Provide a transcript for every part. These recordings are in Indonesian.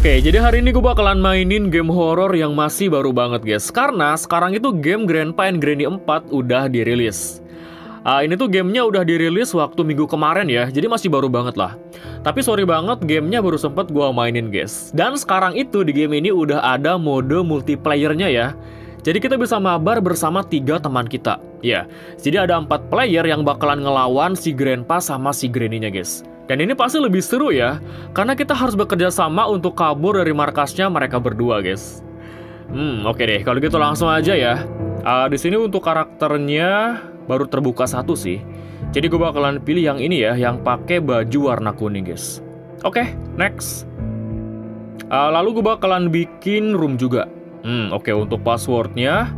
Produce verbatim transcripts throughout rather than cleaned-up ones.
Oke, jadi hari ini gue bakalan mainin game horror yang masih baru banget guys. Karena sekarang itu game Grandpa and Granny empat udah dirilis. uh, Ini tuh gamenya udah dirilis waktu minggu kemarin ya, jadi masih baru banget lah. Tapi sorry banget, gamenya baru sempet gue mainin guys. Dan sekarang itu di game ini udah ada mode multiplayernya ya. Jadi kita bisa mabar bersama tiga teman kita. Ya, jadi ada empat player yang bakalan ngelawan si Grandpa sama si Granny-nya guys. Dan ini pasti lebih seru ya, karena kita harus bekerja sama untuk kabur dari markasnya mereka berdua, guys. Hmm, oke deh, kalau gitu langsung aja ya. Uh, di sini untuk karakternya baru terbuka satu sih. Jadi gue bakalan pilih yang ini ya, yang pakai baju warna kuning, guys. Oke, next. Uh, lalu gue bakalan bikin room juga. Hmm, oke, untuk passwordnya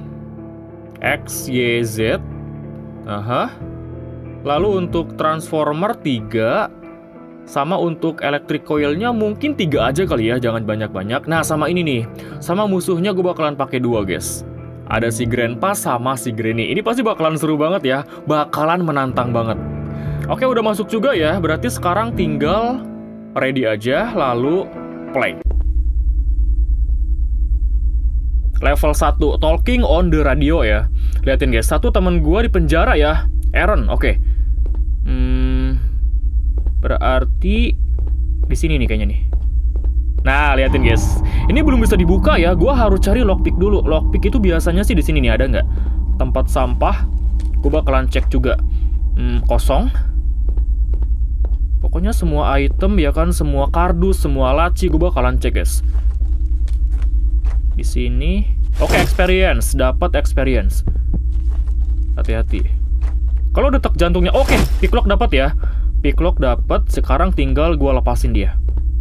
X Y Z. Aha. Lalu untuk transformer tiga. Sama untuk electric coil-nya mungkin tiga aja kali ya, jangan banyak-banyak. Nah sama ini nih, sama musuhnya gue bakalan pakai dua guys. Ada si Grandpa sama si Granny. Ini pasti bakalan seru banget ya, bakalan menantang banget. Oke, udah masuk juga ya, berarti sekarang tinggal ready aja, lalu play. Level satu, talking on the radio ya. Liatin guys, satu temen gue di penjara ya, Aaron, oke. Hmm, berarti di sini nih kayaknya nih. Nah, liatin guys. Ini belum bisa dibuka ya. Gua harus cari lockpick dulu. Lockpick itu biasanya sih di sini nih, ada nggak? Tempat sampah. Gua bakalan cek juga. Hmm, kosong. Pokoknya semua item ya kan, semua kardus, semua laci gua bakalan cek guys. Di sini. Oke, experience. Dapat experience. Hati-hati. Kalau detak jantungnya, oke, okay, picklock dapat ya. Picklock dapat, sekarang tinggal gua lepasin dia.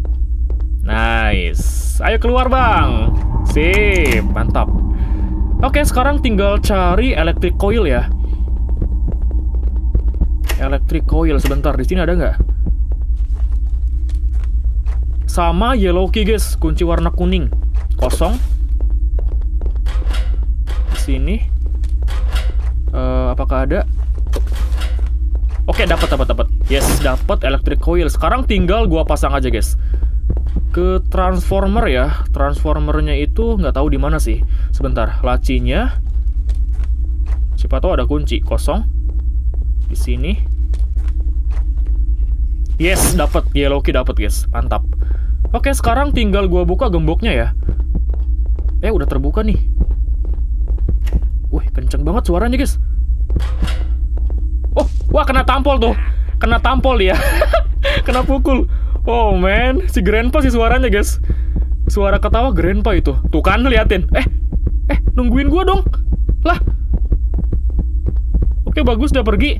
Nice. Ayo keluar, Bang. Sip, mantap. Oke, okay, sekarang tinggal cari electric coil ya. Electric coil sebentar, di sini ada nggak? Sama yellow key, guys, kunci warna kuning. Kosong. Di sini. Uh, apakah ada? Oke, dapat dapat dapat. Yes, dapat electric coil. Sekarang tinggal gua pasang aja, guys. Ke transformer ya. Transformernya itu nggak tahu di mana sih. Sebentar, lacinya. Siapa tahu ada kunci kosong. Di sini. Yes, dapat yellow key dapat, guys. Mantap. Oke, sekarang tinggal gua buka gemboknya ya. Eh, udah terbuka nih. Wih, kenceng banget suaranya, guys. Oh, wah kena tampol tuh. Kena tampol ya. Kena pukul. Oh man, si Grandpa sih suaranya guys. Suara ketawa Grandpa itu. Tuh kan, liatin. Eh, eh nungguin gua dong. Lah. Oke, bagus dia pergi.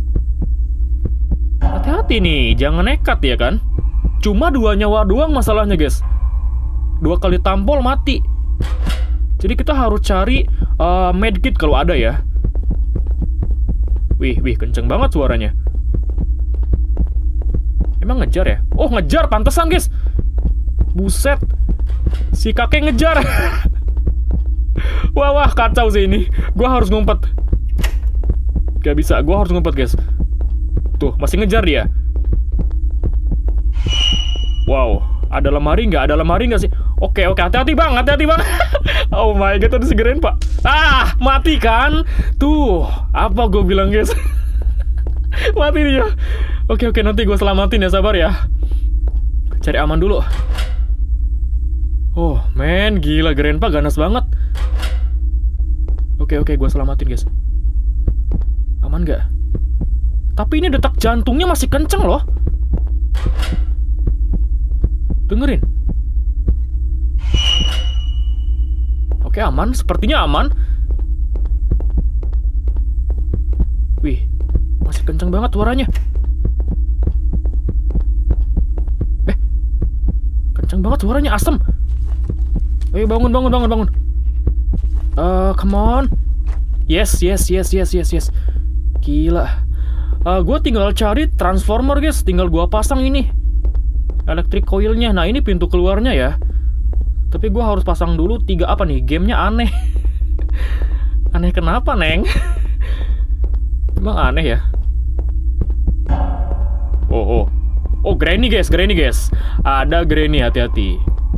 Hati-hati nih, jangan nekat ya kan. Cuma dua nyawa doang masalahnya guys. Dua kali tampol mati. Jadi kita harus cari uh, medkit kalau ada ya. Wih, wih, kenceng banget suaranya. Emang ngejar ya? Oh, ngejar, pantesan guys. Buset. Si kakek ngejar. Wah, wah, kacau sih ini. Gua harus ngumpet. Gak bisa, gua harus ngumpet guys. Tuh, masih ngejar dia. Wow, ada lemari nggak? Ada lemari nggak sih? Oke, oke, hati-hati bang, hati-hati bang. Oh my god, ada segerain pak. Ah, mati kan? Tuh, apa gue bilang guys? Mati dia. Oke, oke, nanti gue selamatin ya, sabar ya. Cari aman dulu. Oh, men, gila, Grandpa ganas banget. Oke, oke, gue selamatin guys. Aman nggak? Tapi ini detak jantungnya masih kenceng loh. Dengerin. Oke, aman. Sepertinya aman. Wih, masih kenceng banget suaranya. Eh, kenceng banget suaranya, asem. Ayo bangun, bangun, bangun, bangun. Uh, come on. Yes, yes, yes, yes, yes, yes. Gila. Uh, gue tinggal cari transformer guys. Tinggal gue pasang ini electric coilnya. Nah, ini pintu keluarnya ya. Tapi gue harus pasang dulu tiga apa nih? Gamenya aneh. Aneh kenapa, Neng? Emang aneh ya? Oh, oh. Oh, Granny guys, Granny guys. Ada Granny, hati-hati.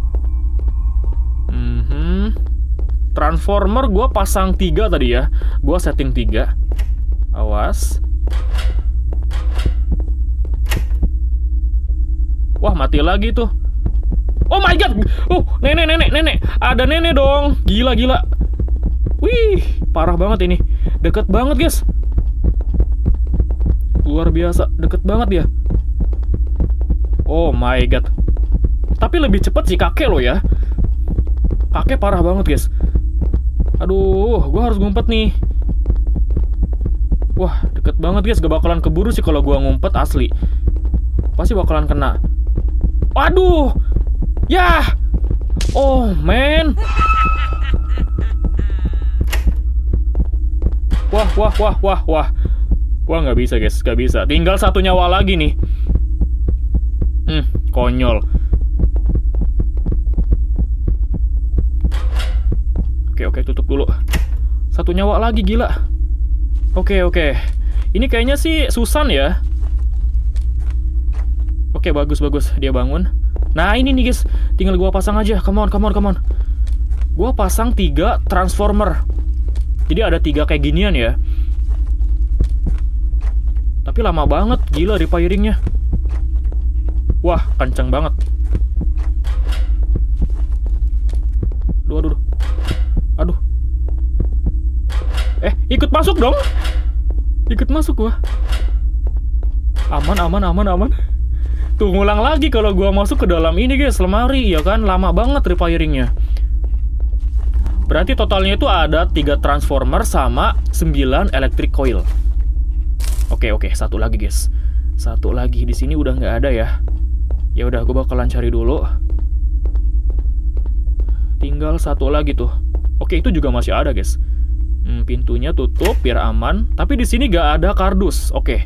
transformer gua pasang tiga tadi ya. Gua setting tiga. Awas. Wah, mati lagi tuh. Oh my god. Oh, nenek, nenek, nenek. Ada nenek dong. Gila, gila. Wih, parah banget ini. Deket banget, guys. Luar biasa. Deket banget dia. Oh my god. Tapi lebih cepet sih kakek lo ya. Kakek parah banget, guys. Aduh, gua harus ngumpet nih. Wah, deket banget, guys. Gak bakalan keburu sih kalau gua ngumpet asli. Pasti bakalan kena. Waduh. Yah. Oh, man. Wah, wah, wah, wah, wah. Wah, nggak bisa, guys. Nggak bisa. Tinggal satu nyawa lagi nih. Hmm, konyol. Oke, oke, tutup dulu. Satu nyawa lagi, gila. Oke, oke. Ini kayaknya sih Susan ya. Oke, bagus, bagus. Dia bangun. Nah, ini nih, guys. Tinggal gua pasang aja. Come on, come on, come on. Gua pasang tiga transformer. Jadi ada tiga kayak ginian ya. Tapi lama banget. Gila repairingnya. Wah, kenceng banget. Aduh, aduh. Aduh. Eh, ikut masuk dong. Ikut masuk gua. Aman, aman, aman, aman. Tuh, ngulang lagi kalau gua masuk ke dalam ini, guys, lemari, ya kan? Lama banget repairingnya. Berarti totalnya itu ada tiga transformer sama sembilan electric coil. Oke, oke, satu lagi, guys. Satu lagi di sini udah nggak ada ya. Ya udah, gua bakalan cari dulu. Tinggal satu lagi tuh. Oke, itu juga masih ada, guys. Hmm, pintunya tutup biar aman. Tapi di sini nggak ada kardus. Oke.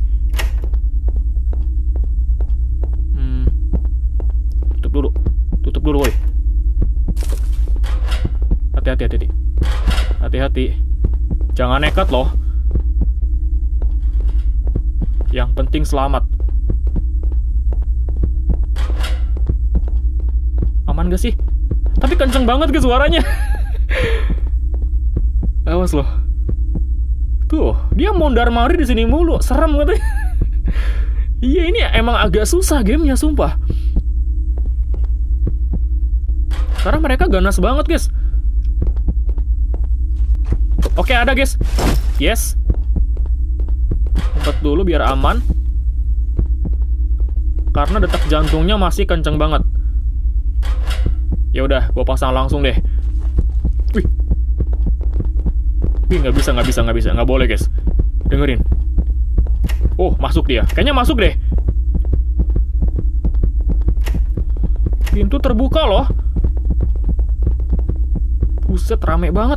Tutup dulu, tutup dulu, woi. Hati-hati, hati-hati, hati-hati. Jangan nekat loh. Yang penting selamat. Aman gak sih? Tapi kenceng banget ke suaranya. Awas loh. Tuh, dia mondar-mandir di sini mulu, serem katanya. Iya, ini emang agak susah gamenya, sumpah. Karena mereka ganas banget, guys. Oke, ada, guys. Yes. Ngumpet dulu biar aman. Karena detak jantungnya masih kenceng banget. Ya udah, gua pasang langsung deh. Wih. Wih, nggak bisa, nggak bisa, nggak bisa. Nggak boleh, guys. Dengerin. Oh, masuk dia. Kayaknya masuk deh. Pintu terbuka loh. Buset, rame banget.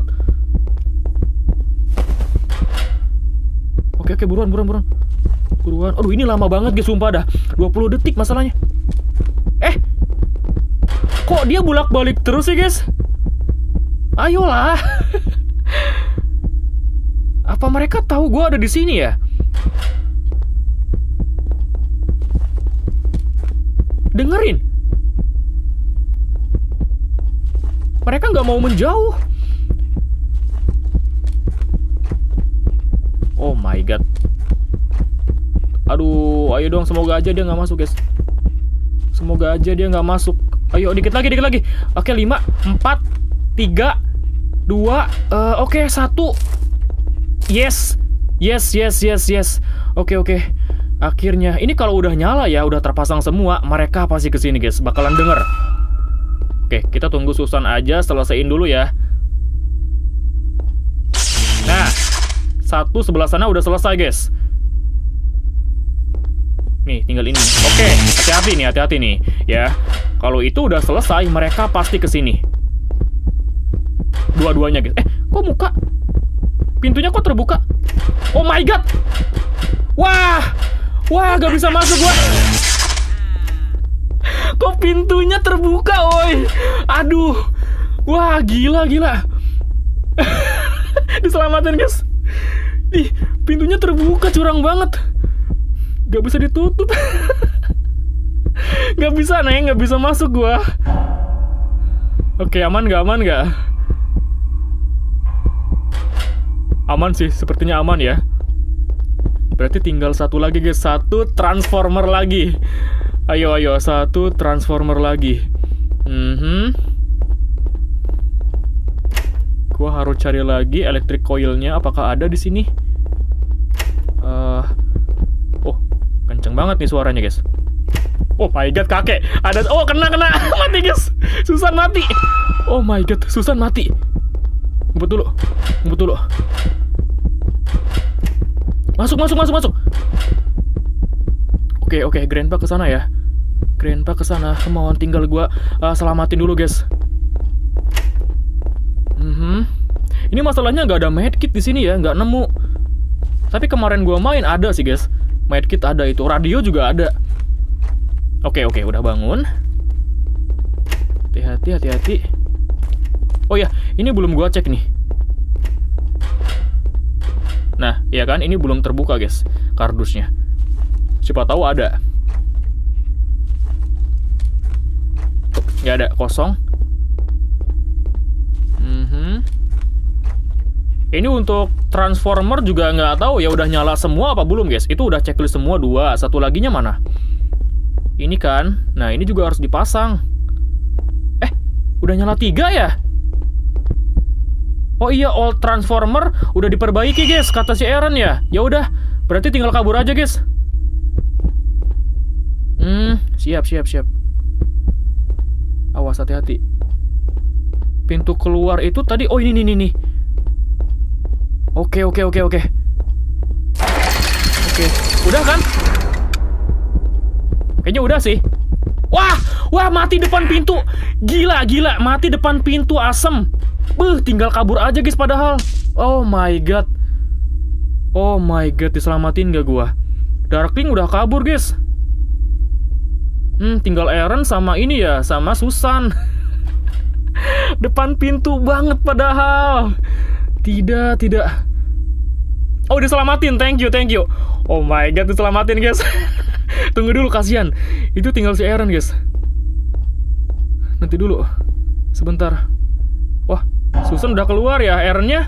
Oke, oke, buruan, buruan, buruan. Buruan. Aduh, ini lama banget, guys, sumpah dah. dua puluh detik masalahnya. Eh. Kok dia bolak-balik terus sih, guys? Ayolah. Apa mereka tahu gue ada di sini ya? Dengerin. Mereka nggak mau menjauh. Oh my god. Aduh, ayo dong, semoga aja dia nggak masuk, guys. Semoga aja dia nggak masuk. Ayo, dikit lagi, dikit lagi. Oke, lima, empat, tiga, dua, uh, oke, satu. Yes, yes, yes, yes, yes. Oke, oke. Akhirnya, ini kalau udah nyala ya, udah terpasang semua, mereka pasti kesini, guys. Bakalan denger. Oke, kita tunggu Susan aja, selesaiin dulu ya. Nah, satu sebelah sana udah selesai, guys. Nih, tinggal ini. Oke, hati-hati nih, hati-hati nih. Ya, kalau itu udah selesai, mereka pasti kesini. Dua-duanya, guys. Eh, kok muka? Pintunya kok terbuka? Oh my god! Wah! Wah, gak bisa masuk gua. Kok pintunya terbuka, woi? Aduh. Wah, gila, gila. Diselamatin, guys. Ih, pintunya terbuka, curang banget. Gak bisa ditutup. Gak bisa, Neng. Gak bisa masuk gua. Oke, aman gak? Aman gak? Aman sih, sepertinya aman ya. Berarti tinggal satu lagi guys, satu transformer lagi. Ayo ayo, satu transformer lagi. Mhm. Gua harus cari lagi electric coil-nya, apakah ada di sini? Uh, oh, kenceng banget nih suaranya guys. Oh my god, kakek. Ada, oh kena kena, mati guys. Susan mati. Oh my god, Susan mati. Ngumpet dulu, ngumpet dulu. Masuk, masuk, masuk, masuk. Oke, oke, Grandpa ke sana ya. Grandpa ke sana. Kemauan tinggal gua uh, selamatin dulu, guys. Mhm. Ini masalahnya nggak ada medkit di sini ya, nggak nemu. Tapi kemarin gua main ada sih, guys. Medkit ada itu, radio juga ada. Oke, oke, udah bangun. Hati-hati, hati-hati. Oh ya, ini belum gua cek nih. Nah, ya kan, ini belum terbuka guys, kardusnya. Siapa tahu ada. Nggak ada, kosong. Mhm. Ini untuk transformer juga nggak tahu ya udah nyala semua apa belum guys. Itu udah checklist semua dua. Satu laginya mana? Ini kan, nah ini juga harus dipasang. Eh, udah nyala tiga ya? Oh iya, all transformer udah diperbaiki guys, kata si Aaron ya. Ya udah, berarti tinggal kabur aja guys. Hmm, siap siap siap. Awas, hati-hati. Pintu keluar itu tadi, oh ini nih nih. Oke oke oke oke. Oke, udah kan? Kayaknya udah sih. Wah, wah mati depan pintu. Gila gila, mati depan pintu, asem. Beuh, tinggal kabur aja guys padahal. Oh my god. Oh my god, diselamatin gak gua? Darkling udah kabur guys. Hmm, tinggal Aaron sama ini ya, sama Susan. Depan pintu banget padahal. Tidak, tidak. Oh, diselamatin, thank you, thank you. Oh my god, diselamatin guys. Tunggu dulu, kasihan. Itu tinggal si Aaron guys. Nanti dulu. Sebentar. Wah, Susan udah keluar ya, Aaron-nya.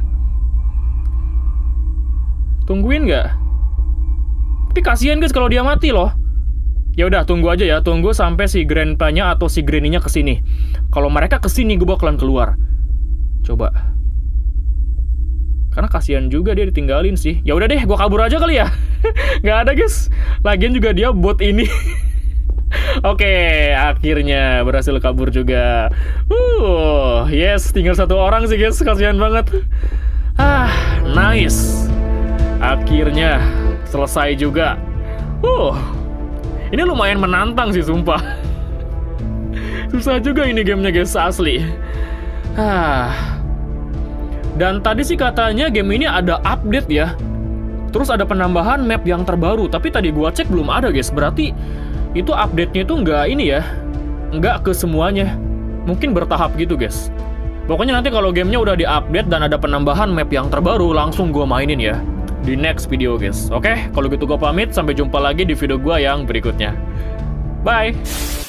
Tungguin nggak? Tapi kasihan guys kalau dia mati loh. Ya udah, tunggu aja ya, tunggu sampai si Grandpa-nya atau si Granny-nya kesini. Kalau mereka kesini, gue bakalan keluar. Coba. Karena kasihan juga dia ditinggalin sih. Ya udah deh, gue kabur aja kali ya. Nggak ada guys. Lagian juga dia bot ini. Oke, akhirnya berhasil kabur juga. Uh, yes, tinggal satu orang sih guys, kasihan banget. Ah, nice. Akhirnya selesai juga. Uh, ini lumayan menantang sih, sumpah. Susah juga ini gamenya guys, asli. Ah. Dan tadi sih katanya game ini ada update ya. Terus ada penambahan map yang terbaru. Tapi tadi gua cek belum ada guys. Berarti itu update-nya itu nggak ini ya, nggak ke semuanya. Mungkin bertahap gitu guys. Pokoknya nanti kalau gamenya udah di-update dan ada penambahan map yang terbaru, langsung gua mainin ya di next video guys. Oke, kalau gitu gua pamit, sampai jumpa lagi di video gua yang berikutnya. Bye!